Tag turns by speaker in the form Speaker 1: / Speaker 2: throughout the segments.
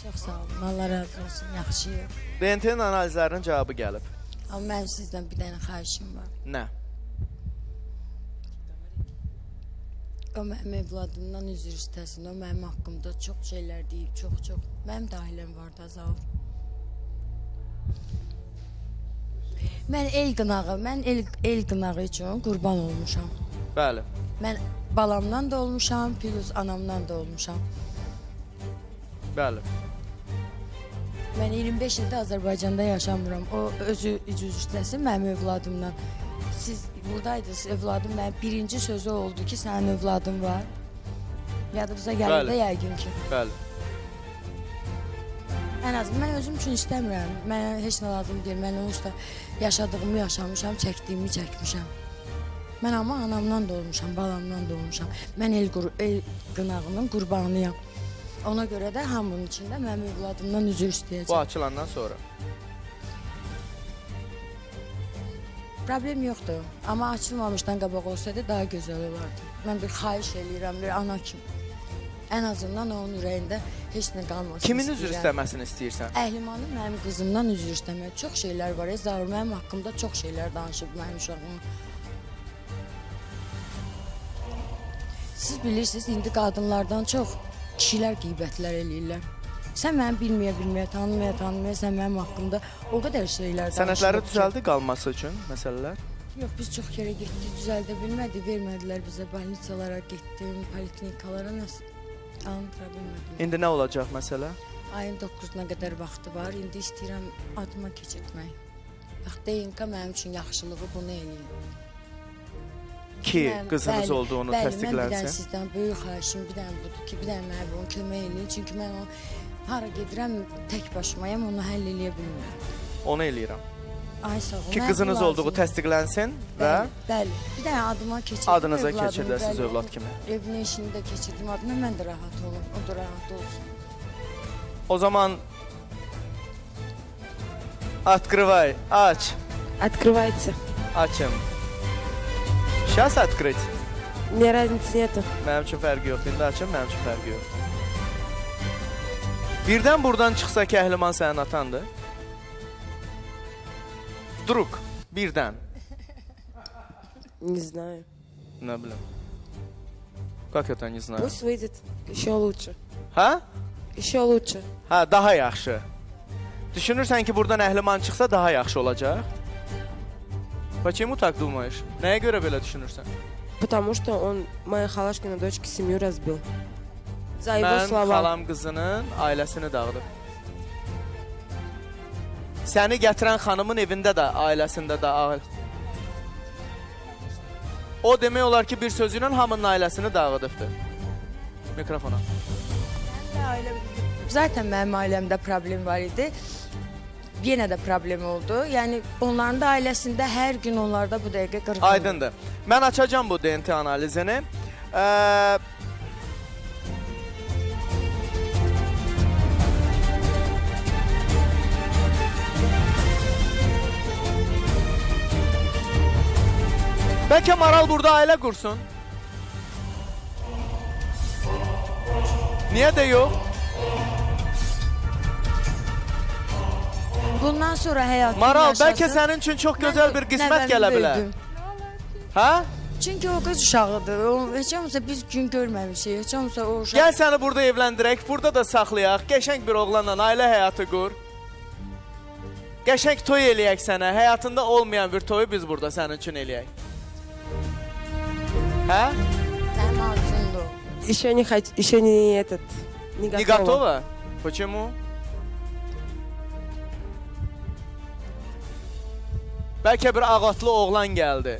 Speaker 1: Çox sağ olun. Allah razı olsun. Yaxşıyıq.
Speaker 2: DNT-nin analizlərinin cavabı gəlib.
Speaker 1: Amma mənim sizdən bir dənə xahişim var.
Speaker 2: Nə?
Speaker 1: O mənim evladımdan üzr istəsin. O mənim haqqımda çox şeylər deyib, çox. Mənim də ailəm var da, Zaur. Mən el qınağı üçün qurban olmuşam.
Speaker 2: Bəli.
Speaker 1: Mən balamdan da olmuşam, plus anamdan da olmuşam.
Speaker 2: Bəli.
Speaker 1: Mən 25 ildə Azərbaycanda yaşamıram. O özü üzr istəsin mənim evladımdan. Siz buradaydınız, evladım mənim birinci sözü oldu ki, sənin evladın var. Yadınıza gəlir də yəqin ki.
Speaker 2: Bəli.
Speaker 1: Ən azından mən özüm üçün istəmirəm. Mənə heç nə lazım deyil. Mən onsuz da yaşadığımı yaşamışam, çəkdiyimi çəkmişəm. Mən amma anamdan da olmuşam, balamdan da olmuşam. Mən el qınağının qurbanıyam. Ona görə də hamının içində mənim evladımdan üzr istəyəcəm.
Speaker 2: Bu açılandan sonra.
Speaker 1: Problem yoxdur. Amma açılmamışdan qabaq olsaydı daha gözəl olardı. Mən bir xahiş eləyirəm, bir ana kimi. Ən azından onun ürəyində heç nə qalmasın.
Speaker 2: Kimin üzr istəməsini istəyirsən?
Speaker 1: Əhlimanın mənim qızımdan üzr istəmək. Çox şeylər var. Zaur mənim haqqımda çox şeylər danışıb mənim uşağım. Siz bilirsiniz, indi qadınlardan çox kişilər qeybətlər eləyirlər. Sən məni bilməyə, tanımaya, sən mənim haqqımda o qədər şeylər danışıb.
Speaker 2: Sənədləri düzəldi qalması üçün məsələlər?
Speaker 1: Yox, biz çox yerə getdik, düzəldə bilmədik, vermədilər bizə, balnitsalara getdim, poliklinikalara, anlatıra bilmədim.
Speaker 2: İndi nə olacaq məsələ?
Speaker 1: Ayın 9-una qədər vaxtı var, indi istəyirəm adıma keçirtmək. Bax, DNK mənim üçün yaxşılığı bunu eləyir.
Speaker 2: Ki, qızınız olduğunu təsdiqlənsin.
Speaker 1: Bəli, mən bir dənə sizdən böyük xahişim, bir dənə budur ki, bir dənə mənə onu kömək eləyir. Çünki mən onu hara gedirəm, tək başımayam, onu həll eləyə bilmirəm.
Speaker 2: Onu eləyirəm.
Speaker 1: Ay sağ olun.
Speaker 2: Ki, qızınız olduğu təsdiqlənsin və...
Speaker 1: Bəli, bir dənə adıma keçirdim.
Speaker 2: Adınıza keçirdəsiniz övlad kimi.
Speaker 1: Evinin işini də keçirdim adına, mən də rahat olum, o da rahat olsun.
Speaker 2: O zaman... Открывай, aç.
Speaker 3: Открывайте.
Speaker 2: Açım. Сейчас открыть?
Speaker 3: Мне разницы нету.
Speaker 2: Mənim üçün fərqi yoxdur. İndi açım, mənim üçün fərqi yoxdur. Birdən buradan çıxsa ki, Əhliman sənin atandır. Вдруг, birdən.
Speaker 3: Не знаю.
Speaker 2: Ne bileyim. Как это не знаю?
Speaker 3: Пусть выйдет. Еще лучше.
Speaker 2: Ha?
Speaker 3: Еще лучше.
Speaker 2: Ha, daha yaxşı. Düşünürsən ki, buradan Əhliman çıxsa daha yaxşı olacaq? Почему так думаешь? Nəyə görə belə düşünürsən?
Speaker 3: Потому что он моей халашкиной дочке семью разбил. За его
Speaker 2: Mən
Speaker 3: слова.
Speaker 2: xalam qızının ailəsini dağıdıb. Səni gətirən xanımın evində də, ailəsində də O demək olar ki, bir sözü ilə hamının ailəsini dağıdıbdır. Mikrofona.
Speaker 1: Zaten mənim ailəmdə problem var idi. Yenə də problem oldu. Yəni, onların da ailəsində hər gün onlarda bu dəqiqə qırğın.
Speaker 2: Aydındır. Mən açacağım bu DNT analizini. Bəlkə Maral burada ailə qursun. Niyə də yox?
Speaker 1: Bundan sonra həyatını
Speaker 2: Maral,
Speaker 1: yaşasın.
Speaker 2: bəlkə sənin üçün çox gözəl bir qismət gələ bilər. Hə?
Speaker 1: Çünki o qız uşağıdır. Heç olmasa biz gün görməmişik. Heç olmasa o uşaq...
Speaker 2: Gəl səni burada evləndirək, burada da saxlayaq. Qəşəng bir oğlanla ailə həyatı qur. Qəşəng toy eləyək sənə. Həyatında olmayan bir toyu biz burada sənin üçün eləyək. Hə?
Speaker 1: Mənim arzumdur.
Speaker 3: Еще не этот. Не готова.
Speaker 2: Не готова? Почему? Bəlkə bir ağatlı oğlan gəldi.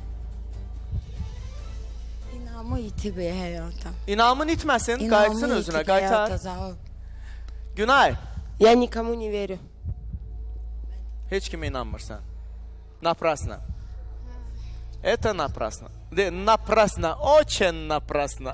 Speaker 1: İnamı itib həyata.
Speaker 2: İnamın itməsin, qayıtsın özünə, qaytar. Günay.
Speaker 3: Я никому не верю.
Speaker 2: Heç kimə inanmırsan. Напрасно. Это напрасно. Напрасно, очень напрасно.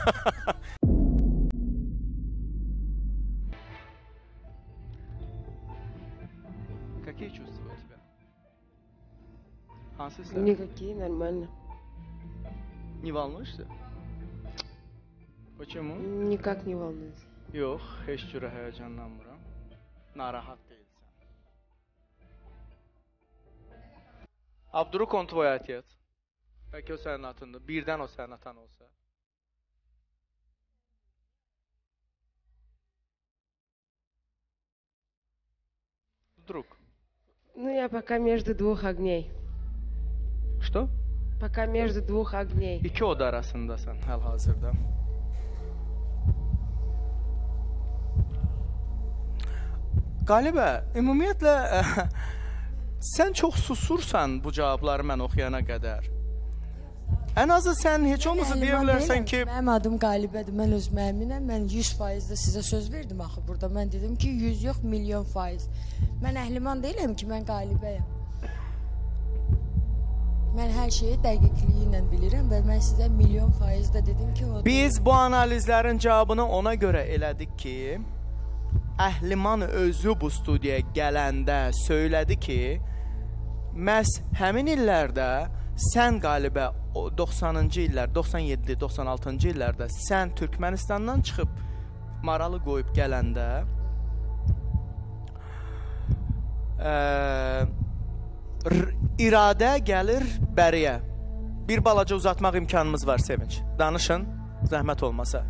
Speaker 2: Какие чувства у тебя? Hansı hisler?
Speaker 3: Никакие, нормально.
Speaker 2: Не волнуешься? Почему?
Speaker 3: Никак не волнуюсь.
Speaker 2: Yox, heç cürə həyəcanlanmıram. Narahat deyilsən. Abduruk on tvoj отец. Bəlkə o sənin atındır. Birdən o sənin atan olsa. Вдруг.
Speaker 3: Ну, я пока между двух огней.
Speaker 2: Что?
Speaker 3: Пока между двух огней.
Speaker 2: İki oda arasındasan hal-hazırda. Qalibə, ümumiyyətlə sən çox susursan bu cavabları mən oxuyana qədər. Ən azı sən heç olmasa deyə bilərsən ki...
Speaker 1: Mənim adım Qalibədir, mən özümə əminəm. Mən 100% də sizə söz verdim axı burada. Mən dedim ki, 100 yox, milyon faiz. Mən əhliman deyiləm ki, mən Qalibəyəm. Mən hər şeyi dəqiqliyi ilə bilirəm və mən sizə milyon faiz də dedim ki, o...
Speaker 2: Biz bu analizlərin cavabını ona görə elədik ki, Əhliman özü bu studiyaya gələndə söylədi ki, məhz həmin illərdə sən Qalibə 90-cı illər, 97, 96-cı illərdə sən Türkmənistandan çıxıb Maralı qoyub gələndə iradə gəlir bəriyə. Bir balaca uzatmaq imkanımız var, Sevinç. Danışın, zəhmət olmasa.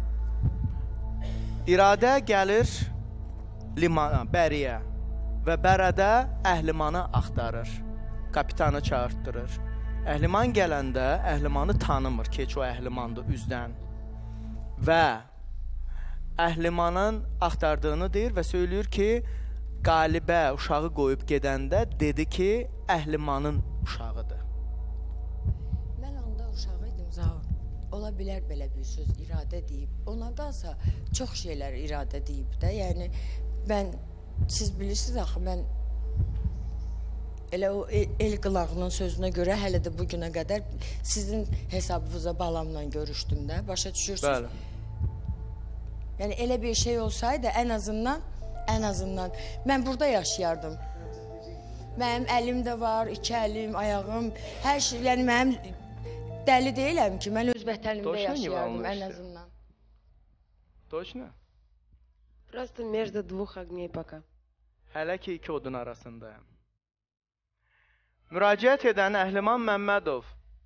Speaker 2: İradə gəlir limana, bəriyə və bərədə Əhlimanı axtarır. Kapitanı çağırtdırır. Əhliman gələndə Əhlimanı tanımır ki, o Əhlimandır üzdən. Və Əhlimanın axtardığını deyir və söyləyir ki, Qalibə uşağı qoyub gedəndə dedi ki, Əhlimanın uşağıdır.
Speaker 1: Mən onda uşağı idim, Zaur. Ola bilər belə bir söz iradə deyib. Ona qalsa çox şeylər iradə deyib də. Yəni, siz bilirsiniz axı, mən elə o el qılağının sözünə görə hələ də bugünə qədər sizin hesabınıza balamla görüşdüm də, başa düşürsünüz?
Speaker 2: Bəli.
Speaker 1: Yəni elə bir şey olsaydı ən azından mən burada yaşayardım. Mənim əlim də var, iki əlim, ayağım, hər şey, yəni mənim dəli deyiləm ki, mən öz vətənimdə yaşayardım ən azından.
Speaker 2: Точно?
Speaker 3: Просто между двух огней пока.
Speaker 2: Hələ ki, iki odun arasındayım. Müraciət edən Əhliman Məmmədov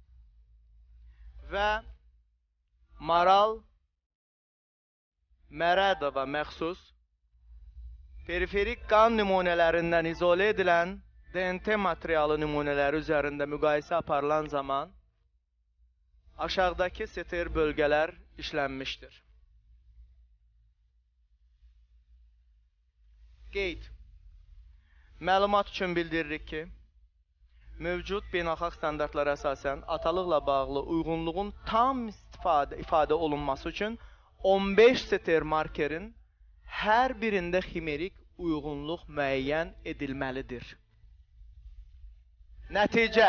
Speaker 2: və Maral Mərədova məxsus periferik qan nümunələrindən izolə edilən DNT materialı nümunələri üzərində müqayisə aparılan zaman aşağıdakı STR bölgələr işlənmişdir. Qeyd. Məlumat üçün bildiririk ki, mövcud beynəlxalq standartlara əsasən atalıqla bağlı uyğunluğun tam ifadə olunması üçün 15 STR markerin hər birində ximerik uyğunluq müəyyən edilməlidir. Nəticə.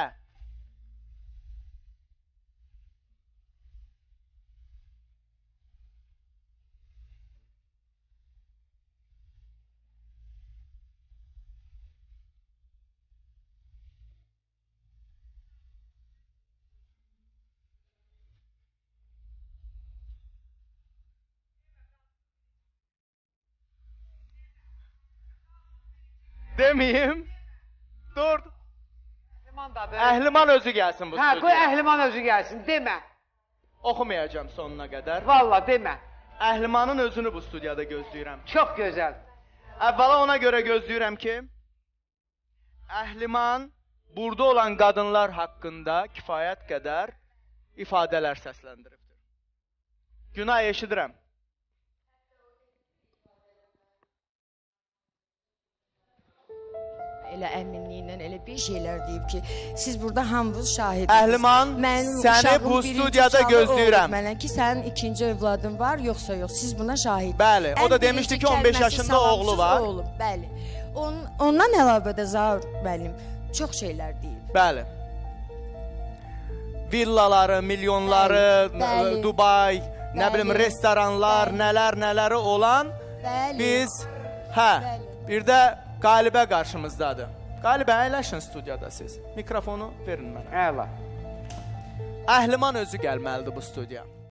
Speaker 2: Demeyim. Dur. Əhliman özü gəlsin bu
Speaker 4: Hə, qoy
Speaker 2: studiyaya.
Speaker 4: Əhliman özü gəlsin, demə.
Speaker 2: Oxumayacağım sonuna qədər.
Speaker 4: Valla demə.
Speaker 2: Əhlimanın özünü bu studiyada gözləyirəm.
Speaker 4: Çox gözəl.
Speaker 2: Əvvəla ona görə gözləyirəm ki, Əhliman burada olan qadınlar haqqında kifayət qədər ifadələr səsləndiribdir. Günay eşidirəm.
Speaker 1: Elə əminliklə elə bir şeylər deyib ki, siz burada hamınız şahidsiniz.
Speaker 2: Əhliman, səni bu studiyada gözləyirəm.
Speaker 1: Mənə ki, sənin ikinci övladın var, yoxsa yox. Siz buna şahid.
Speaker 2: Bəli, o da demişdi ki, 15 yaşında oğlu var.
Speaker 1: Oğlum, bəli. Ondan əlavə də Zaur müəllim çox şeylər deyib.
Speaker 2: Bəli. Villaları, milyonları, Dubay, nə bilim, restoranlar, nələri olan biz, bir də Qalibə qarşımızdadır. Qalibə, əyləşin studiyada siz. Mikrofonu verin mənə.
Speaker 4: Əla.
Speaker 2: Əhliman özü gəlməlidir bu studiyaya.